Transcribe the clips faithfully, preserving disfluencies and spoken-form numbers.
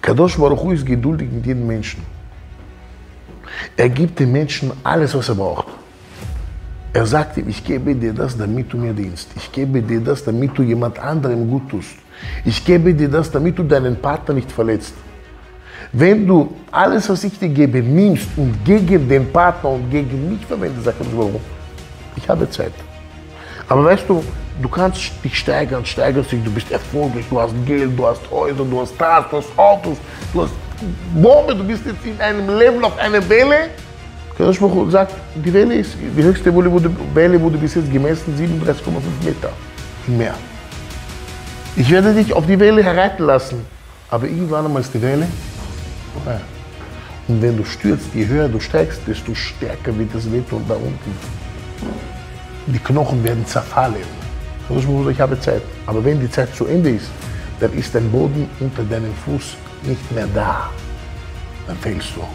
Kadosh Baruch Hu ist geduldig mit jedem Menschen. Er gibt dem Menschen alles, was er braucht. Er sagt ihm, ich gebe dir das, damit du mir dienst. Ich gebe dir das, damit du jemand anderem gut tust. Ich gebe dir das, damit du deinen Partner nicht verletzt. Wenn du alles, was ich dir gebe, nimmst und gegen den Partner und gegen mich verwendest, sagt er, warum? Ich habe Zeit. Aber weißt du, du kannst dich steigern, steigerst dich, du bist erfolgreich, du hast Geld, du hast Häuser, du hast das, du hast Autos, du hast Bombe, du bist jetzt in einem Level auf einer Welle. Kadosh Baruch Hu sagt, die Welle ist, die höchste Welle wurde, Welle wurde bis jetzt gemessen siebenunddreißig Komma fünf Meter im Meer. Ich werde dich auf die Welle herreiten lassen, aber irgendwann einmal ist die Welle vorbei. Und wenn du stürzt, je höher du steigst, desto stärker wird das wehtun da unten. Die Knochen werden zerfallen. Kadosh Baruch Hu sagt, ich habe Zeit. Aber wenn die Zeit zu Ende ist, dann ist dein Boden unter deinem Fuß nicht mehr da. Dann fällst du.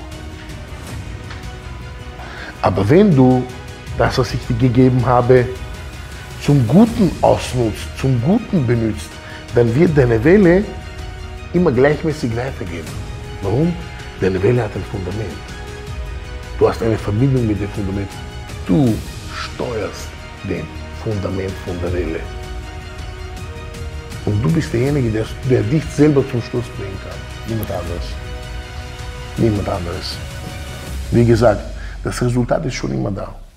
Aber wenn du das, was ich dir gegeben habe, zum Guten ausnutzt, zum Guten benutzt, dann wird deine Welle immer gleichmäßig weitergehen. Warum? Deine Welle hat ein Fundament. Du hast eine Verbindung mit dem Fundament. Du steuerst den Fundament von der Welle. Und du bist derjenige, der, der dich selber zum Schluss bringen kann. Niemand anderes. Niemand anderes. Wie gesagt, das Resultat ist schon immer da.